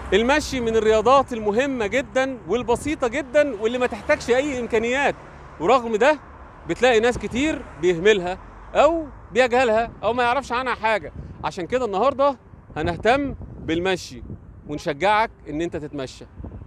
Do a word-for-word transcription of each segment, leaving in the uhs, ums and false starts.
المشي من الرياضات المهمة جدا والبسيطة جدا واللي ما تحتاجش أي إمكانيات، ورغم ده بتلاقي ناس كتير بيهملها أو بيجهلها أو ما يعرفش عنها حاجة. عشان كده النهاردة هنهتم بالمشي ونشجعك إن أنت تتمشى.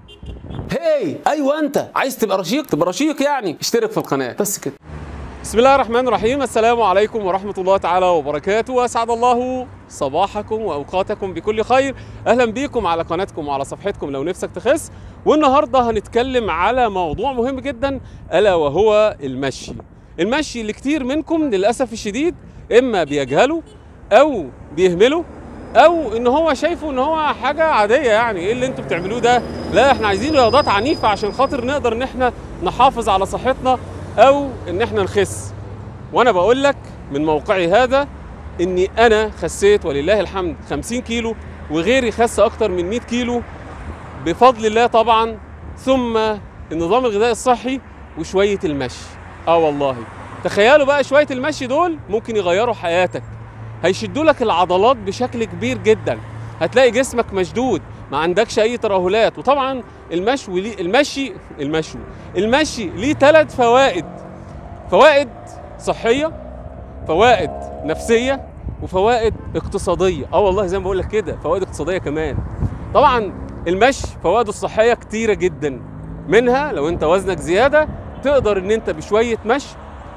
هاي ايوه، انت عايز تبقى رشيق تبقى رشيق يعني اشترك في القناه بس كده. بسم الله الرحمن الرحيم. السلام عليكم ورحمة الله تعالى وبركاته، وأسعد الله صباحكم وأوقاتكم بكل خير. أهلا بيكم على قناتكم وعلى صفحتكم لو نفسك تخس. والنهاردة هنتكلم على موضوع مهم جدا ألا وهو المشي. المشي اللي كتير منكم للأسف الشديد إما بيجهلوا أو بيهملوا أو إن هو شايفه إن هو حاجة عادية، يعني إيه اللي أنتوا بتعملوه ده؟ لا، إحنا عايزين رياضات عنيفة عشان خاطر نقدر إن إحنا نحافظ على صحتنا أو إن إحنا نخس. وأنا بقول لك من موقعي هذا إني أنا خسيت ولله الحمد خمسين كيلو، وغيري خس أكتر من مئة كيلو بفضل الله طبعا، ثم النظام الغذائي الصحي وشوية المشي. آه والله تخيلوا بقى شوية المشي دول ممكن يغيروا حياتك، هيشدوا لك العضلات بشكل كبير جدا، هتلاقي جسمك مشدود، ما عندكش أي ترهلات. وطبعا المشي ليه المشي المشي المشي ليه ثلاث فوائد: فوائد صحية، فوائد نفسية، وفوائد اقتصادية. اه والله زي ما بقول لك كده، فوائد اقتصادية كمان. طبعا المشي فوائده الصحية كتيرة جدا، منها لو انت وزنك زيادة تقدر ان انت بشوية مشي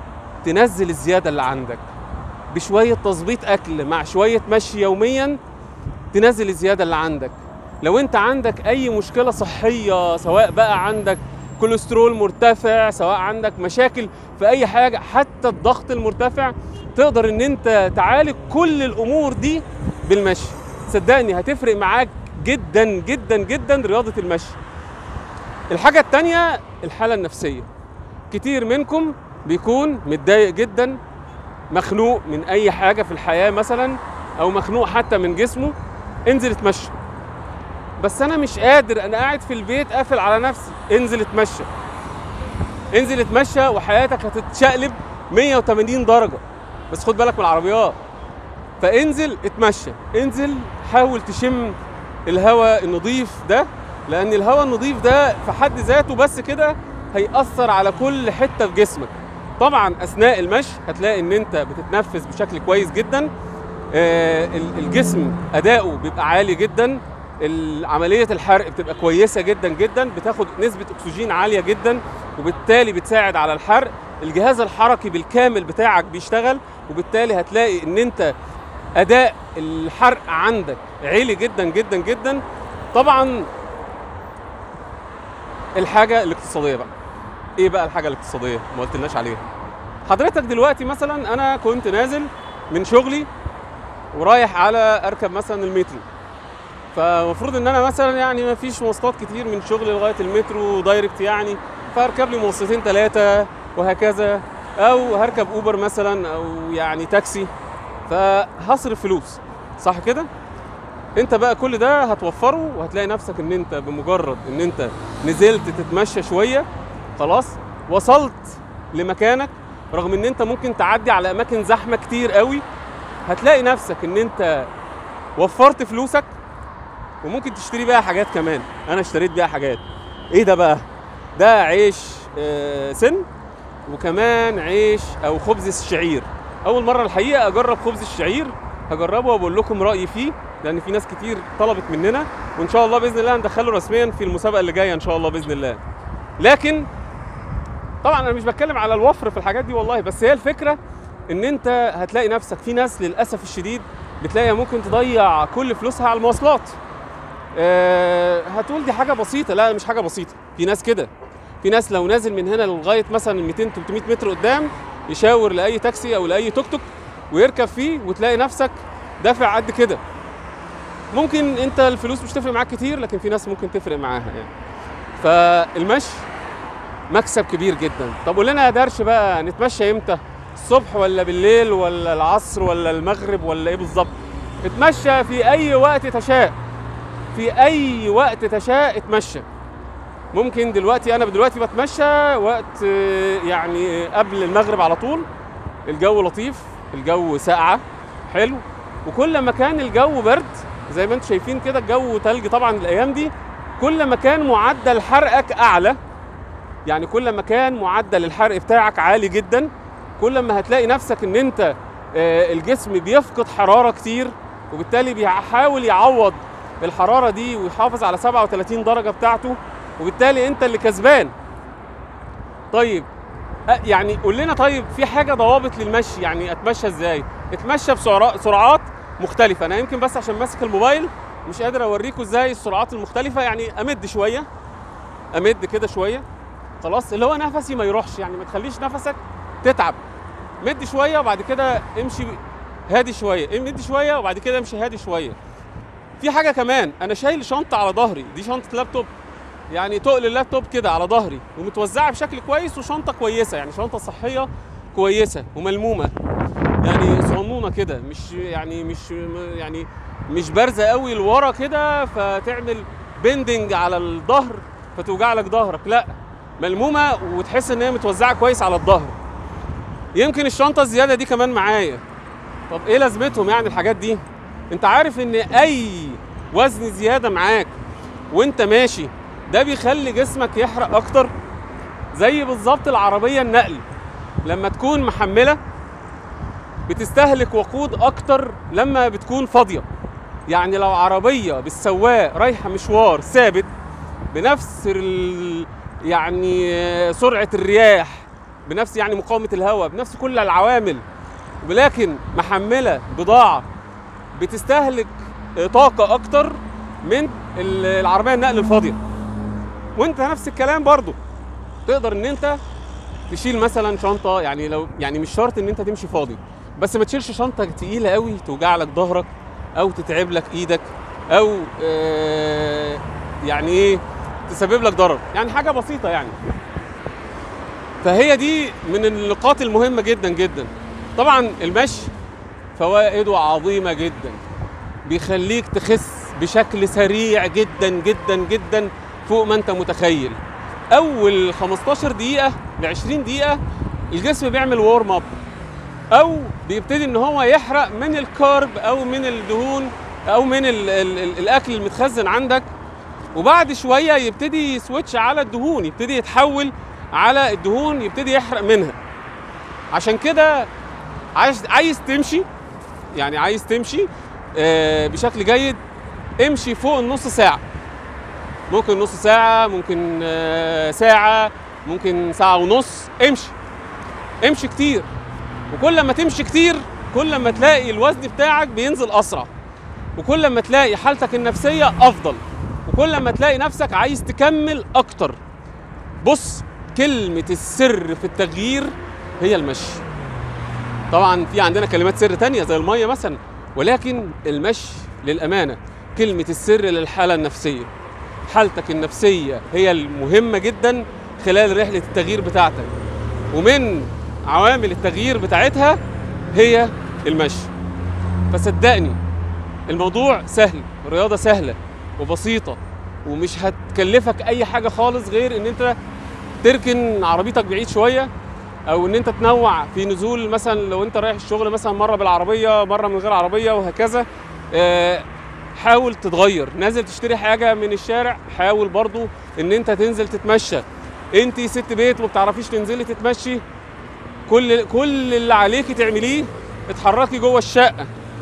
تنزل الزيادة اللي عندك، بشوية تظبيط أكل مع شوية مشي يوميا تنزل الزيادة اللي عندك. لو انت عندك اي مشكلة صحية، سواء بقى عندك كوليسترول مرتفع، سواء عندك مشاكل في اي حاجة، حتى الضغط المرتفع، تقدر ان انت تعالج كل الامور دي بالمشي. صدقني هتفرق معاك جدا جدا جدا رياضة المشي. الحاجة التانية الحالة النفسية. كتير منكم بيكون متضايق جدا، مخنوق من اي حاجة في الحياة مثلا، او مخنوق حتى من جسمه. انزل اتمشى. بس انا مش قادر، انا قاعد في البيت قافل على نفسي. انزل اتمشى، انزل اتمشى وحياتك هتتشقلب مية وتمانين درجة. بس خد بالك من العربيات. فانزل اتمشى، انزل حاول تشم الهواء النظيف ده، لان الهواء النظيف ده في حد ذاته بس كده هيأثر على كل حتة في جسمك. طبعا اثناء المشي هتلاقي ان انت بتتنفس بشكل كويس جدا، آه الجسم اداؤه بيبقى عالي جدا، عملية الحرق بتبقى كويسة جدا جدا، بتاخد نسبة اكسجين عالية جدا، وبالتالي بتساعد على الحرق. الجهاز الحركي بالكامل بتاعك بيشتغل، وبالتالي هتلاقي ان انت اداء الحرق عندك عالي جدا جدا جدا. طبعا الحاجة الاقتصادية بقى، ايه بقى الحاجة الاقتصادية؟ ما قلتلناش عليها. حضرتك دلوقتي مثلا انا كنت نازل من شغلي ورايح على اركب مثلا المترو، فالمفروض ان انا مثلا يعني ما فيش مواصلات كتير من شغلي لغايه المترو دايركت يعني، فاركب لي مواصلتين ثلاثه وهكذا، او هركب اوبر مثلا او يعني تاكسي، فهصرف فلوس، صح كده؟ انت بقى كل ده هتوفره، وهتلاقي نفسك ان انت بمجرد ان انت نزلت تتمشى شويه خلاص وصلت لمكانك، رغم ان انت ممكن تعدي على اماكن زحمه كتير قوي، هتلاقي نفسك ان انت وفرت فلوسك، وممكن تشتري بيها حاجات كمان. انا اشتريت بيها حاجات. ايه ده بقى؟ ده عيش آه سن، وكمان عيش او خبز الشعير. اول مره الحقيقه اجرب خبز الشعير، هجربه وبقول لكم رايي فيه، لان في ناس كتير طلبت مننا، وان شاء الله باذن الله هندخله رسميا في المسابقه اللي جايه ان شاء الله باذن الله. لكن طبعا انا مش بتكلم على الوفر في الحاجات دي والله، بس هي الفكره ان انت هتلاقي نفسك، في ناس للاسف الشديد بتلاقيها ممكن تضيع كل فلوسها على المواصلات. أه هتقول دي حاجه بسيطه، لا مش حاجه بسيطه. في ناس كده، في ناس لو نازل من هنا لغايه مثلا مئتين تلتمية متر قدام يشاور لاي تاكسي او لاي توك توك ويركب فيه، وتلاقي نفسك دافع قد كده. ممكن انت الفلوس مش تفرق معاك كتير، لكن في ناس ممكن تفرق معاها يعني. فالمشي مكسب كبير جدا. طب قول لنا يا درش بقى، نتمشى امتى؟ الصبح ولا بالليل ولا العصر ولا المغرب ولا ايه بالظبط؟ اتمشى في اي وقت تشاء، في اي وقت تشاء اتمشى. ممكن دلوقتي انا دلوقتي بتمشى وقت يعني قبل المغرب على طول، الجو لطيف، الجو ساقعه حلو، وكل ما كان الجو برد زي ما انتم شايفين كده الجو تلج طبعا الايام دي. كل ما كان معدل حرقك اعلى، يعني كل ما كان معدل الحرق بتاعك عالي جدا، كل ما هتلاقي نفسك ان انت الجسم بيفقد حراره كتير، وبالتالي بيحاول يعوض الحراره دي ويحافظ على سبعة وثلاثين درجه بتاعته، وبالتالي انت اللي كسبان. طيب يعني قول لنا، طيب في حاجه ضوابط للمشي؟ يعني اتمشى ازاي؟ اتمشى بسرعات مختلفه. انا يمكن بس عشان ماسك الموبايل مش قادر اوريكم ازاي السرعات المختلفه. يعني امد شويه، امد كده شويه، خلاص، اللي هو نفسي ما يروحش، يعني ما تخليش نفسك تتعب. مد شويه وبعد كده امشي هادي شويه، امد شويه وبعد كده امشي هادي شويه. في حاجه كمان، انا شايل شنطه على ظهري، دي شنطه لابتوب، يعني تقل اللابتوب كده على ظهري ومتوزعه بشكل كويس، وشنطه كويسه، يعني شنطه صحيه كويسه وملمومه، يعني صغنونه كده، مش يعني مش يعني مش بارزه قوي لورا كده فتعمل بندنج على الظهر فتوجع لك ظهرك، لا، ملمومه وتحس ان هي متوزعه كويس على الظهر. يمكن الشنطه الزياده دي كمان معايا. طب ايه لازمتهم يعني الحاجات دي؟ انت عارف ان اي وزن زياده معاك وانت ماشي ده بيخلي جسمك يحرق اكتر؟ زي بالظبط العربيه النقل لما تكون محمله بتستهلك وقود اكتر لما بتكون فاضيه. يعني لو عربيه بالسواق رايحه مشوار ثابت بنفس ال... يعني سرعه الرياح، بنفس يعني مقاومه الهواء، بنفس كل العوامل، ولكن محمله بضاعه بتستهلك طاقه اكتر من العربيه النقل الفاضيه. وانت نفس الكلام برضو، تقدر ان انت تشيل مثلا شنطه، يعني لو يعني مش شرط ان انت تمشي فاضي، بس ما تشيلش شنطه تقيله قوي توجع لك ظهرك او تتعب لك ايدك او آه يعني ايه تسبب لك ضرر، يعني حاجه بسيطه يعني. فهي دي من النقاط المهمه جدا جدا. طبعا المشي فوائده عظيمه جدا، بيخليك تخس بشكل سريع جدا جدا جدا فوق ما انت متخيل. اول خمستاشر دقيقه ل عشرين دقيقه الجسم بيعمل وورم اب، او بيبتدي ان هو يحرق من الكارب او من الدهون او من ال ال ال الاكل المتخزن عندك، وبعد شويه يبتدي يسويتش على الدهون، يبتدي يتحول على الدهون، يبتدي يحرق منها. عشان كده عايز عايز تمشي، يعني عايز تمشي آه بشكل جيد، امشي فوق النص ساعه، ممكن نص ساعه، ممكن آه ساعه، ممكن ساعه ونص، امشي امشي كتير. وكل ما تمشي كتير كل ما تلاقي الوزن بتاعك بينزل اسرع، وكل ما تلاقي حالتك النفسيه افضل، وكل ما تلاقي نفسك عايز تكمل اكتر. بص، كلمه السر في التغيير هي المشي. طبعا في عندنا كلمات سر تانية زي الميه مثلا، ولكن المشي للامانه كلمه السر للحاله النفسيه. حالتك النفسيه هي المهمه جدا خلال رحله التغيير بتاعتك، ومن عوامل التغيير بتاعتها هي المشي. فصدقني الموضوع سهل، الرياضه سهله وبسيطه ومش هتكلفك اي حاجه خالص غير ان انت تركن عربيتك بعيد شويه، او ان انت تنوع في نزول، مثلا لو انت رايح الشغل مثلا مره بالعربيه مره من غير عربيه وهكذا. آه حاول تتغير، نازل تشتري حاجه من الشارع حاول برضو ان انت تنزل تتمشى. انت ست بيت وما بتعرفيش تنزلي تتمشي، كل كل اللي عليكي تعمليه اتحركي جوه الشقه.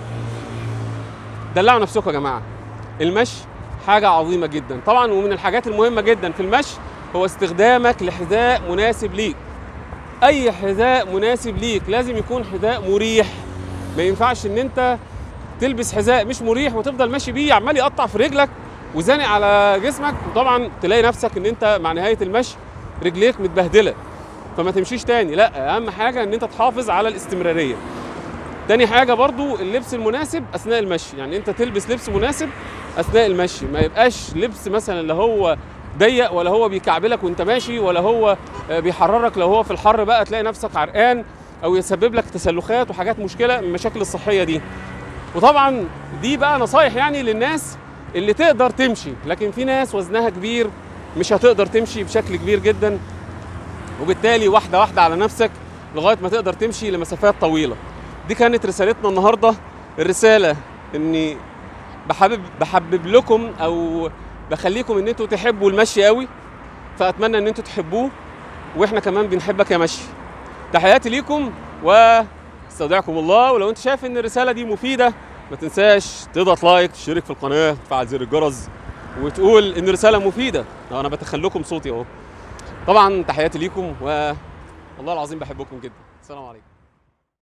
دلعوا نفسكم يا جماعه، المشي حاجه عظيمه جدا طبعا. ومن الحاجات المهمه جدا في المشي هو استخدامك لحذاء مناسب ليك. اي حذاء مناسب ليك لازم يكون حذاء مريح. ما ينفعش ان انت تلبس حذاء مش مريح وتفضل ماشي بيه عمال يقطع في رجلك وزانق على جسمك، وطبعا تلاقي نفسك ان انت مع نهايه المشي رجليك متبهدله فما تمشيش تاني. لا، اهم حاجه ان انت تحافظ على الاستمراريه. تاني حاجه برضو اللبس المناسب اثناء المشي، يعني انت تلبس لبس مناسب اثناء المشي، ما يبقاش لبس مثلا اللي هو ضيق ولا هو بيكعبلك وانت ماشي ولا هو بيحررك، لو هو في الحر بقى تلاقي نفسك عرقان او يسبب لك تسلخات وحاجات مشكله من المشاكل الصحيه دي. وطبعا دي بقى نصايح يعني للناس اللي تقدر تمشي، لكن في ناس وزنها كبير مش هتقدر تمشي بشكل كبير جدا، وبالتالي واحده واحده على نفسك لغايه ما تقدر تمشي لمسافات طويله. دي كانت رسالتنا النهارده، الرساله ان بحبب بحبب لكم او بخليكم ان انتوا تحبوا المشي قوي، فاتمنى ان انتوا تحبوه واحنا كمان بنحبك يا مشي. تحياتي ليكم واستودعكم الله. ولو انت شايف ان الرساله دي مفيده ما تنساش تضغط لايك، تشترك في القناه، تفعل زر الجرس وتقول ان الرساله مفيده. انا بتخيل لكم صوتي اهو. طبعا تحياتي ليكم والله العظيم بحبكم جدا. السلام عليكم.